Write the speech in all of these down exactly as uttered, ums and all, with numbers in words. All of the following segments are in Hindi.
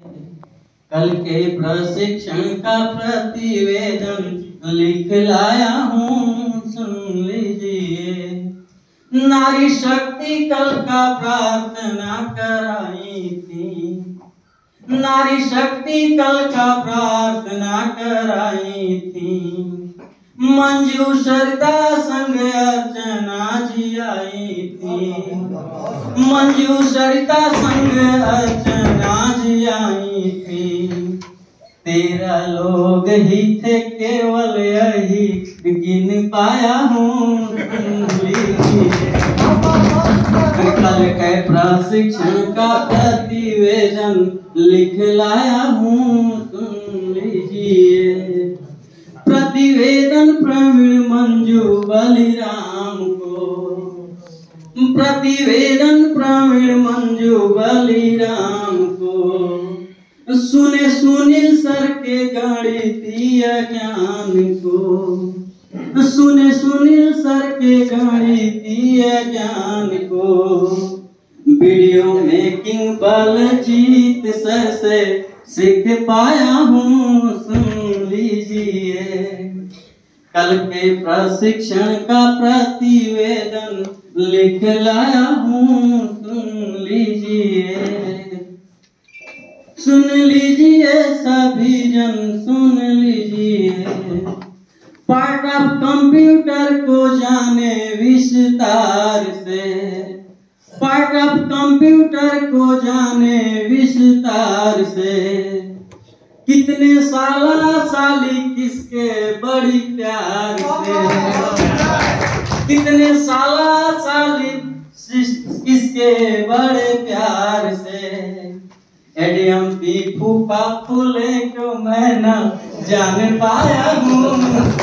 कल के प्रशिक्षण का प्रतिवेदन लिख लाया हूँ, सुन लीजिए। नारी शक्ति कल का प्रार्थना कराई थी, नारी शक्ति कल का प्रार्थना कराई थी। मंजू सरिता संग अर्चना जी आई थी, मंजू सरिता संग अर्चना जी आई थी। तेरह लोग ही थे केवल यही गिन पाया हूँ, कल के प्रशिक्षण का प्रतिवेदन लिख लाया हूँ, सुन लीजिए। प्रतिवेदन प्रवीण मंजू बलिराम को, प्रतिवेदन प्रवीण मंजू बलिराम को। सुने सुनील सर के गणितीय ज्ञान को, सुने सुनील सर के गणितीय ज्ञान को। वीडियो मेकिंग बलजीत सर से सीख पाया हूँ, सुन लीजिए। कल के प्रशिक्षण का प्रतिवेदन लिख लाया हूँ, सुन लीजिए। सुन लीजिए सभी जन, सुन लीजिए। पार्ट ऑफ कंप्यूटर को जाने विस्तार से, पार्ट ऑफ कंप्यूटर को जाने विस्तार से। कितने साला साली किसके बड़ी प्यार से, कितने साला साली किसके बड़े प्यार से। एडीएम पी फूफा फूले को मैं न जान पाया हूँ,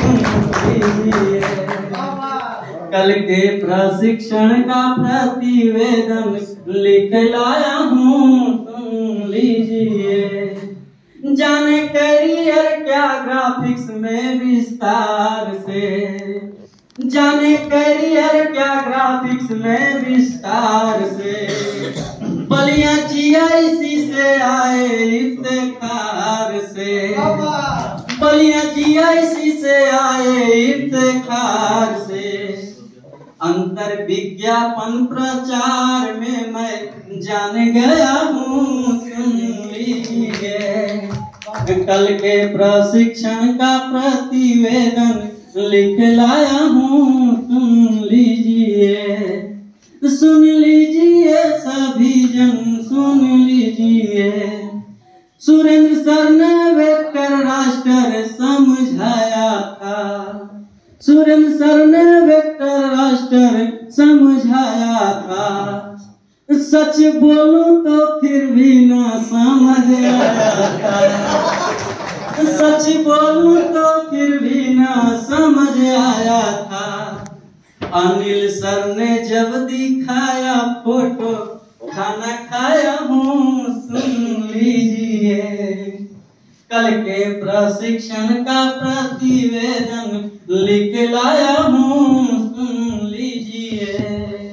कल के प्रशिक्षण का प्रतिवेदन लिख लाया हूँ, सुन लीजिए। जाने कैरियर क्या ग्राफिक्स में विस्तार से, जाने कैरियर क्या ग्राफिक्स में विस्तार से। बलिया जीआईसी से आए इफ्तिखार से, बलिया जीआईसी से आए इफ्तिखार से। अंतर विज्ञापन प्रचार में मैं जान गया हूँ, सुन लीजिए। कल के प्रशिक्षण का प्रतिवेदन लिख लाया हूँ, सुन लीजिए। सुन लीजिए सभी जन, सुन लीजिए। सुरेंद्र सर ने वेक्टर राष्ट्र समझाया था, सुरेंद्र सर ने वेक्टर राष्ट्र समझाया था। सच बोलूं तो फिर भी ना समझ आया था, सच बोलूं तो फिर भी ना समझ आया था। अनिल सर ने जब दिखाया फोटो खाना खाया हूँ, सुन लीजिए। कल के प्रशिक्षण का प्रतिवेदन लिख लाया हूँ, सुन लीजिए।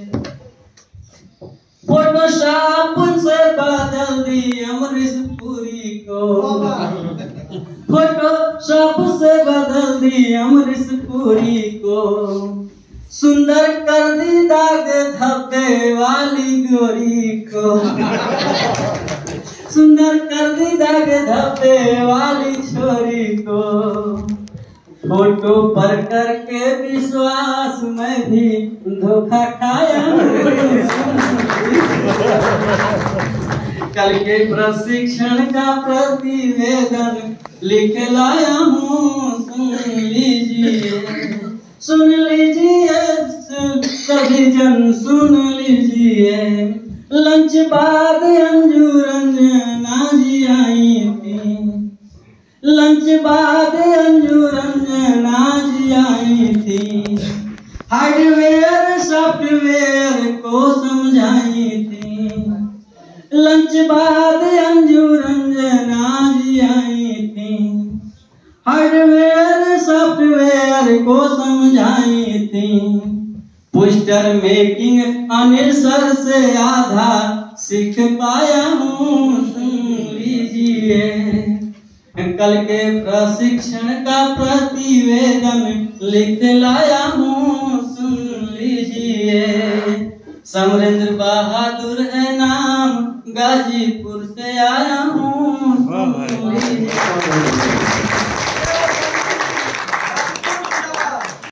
फोटोशॉप से बदल दी अमरीश पुरी को, फोटोशॉप से बदल दी अमरीश पुरी को। सुंदर कर दी दाग धब्बे वाली गोरी को, सुंदर कर दी दाग धब्बे वाली छोरी को। फोटो पर करके विश्वास में भी धोखा खाया। कल के प्रशिक्षण का प्रतिवेदन लिख लाया हूँ, सुन लीजिए। सुन लीजिए सभी जन, सुन लीजिए। लंच बाद अंजू रंजना जी आई थी, लंच बाद अंजू रंजना जी आई थी। हार्डवेयर सॉफ्टवेयर को समझाई थी, लंच बाद अंजू रंजना जी आई थी। हार्डवेयर सॉफ्टवेयर को समझाई थी। पोस्टर मेकिंग अनिल सर से आधा सीख पाया हूँ, सुन लीजिए। लीजिए। कल के प्रशिक्षण का प्रतिवेदन लिख लाया हूँ, सुन लीजिए। समरेंद्र बहादुर है नाम, गाजीपुर से आया हूँ, सुन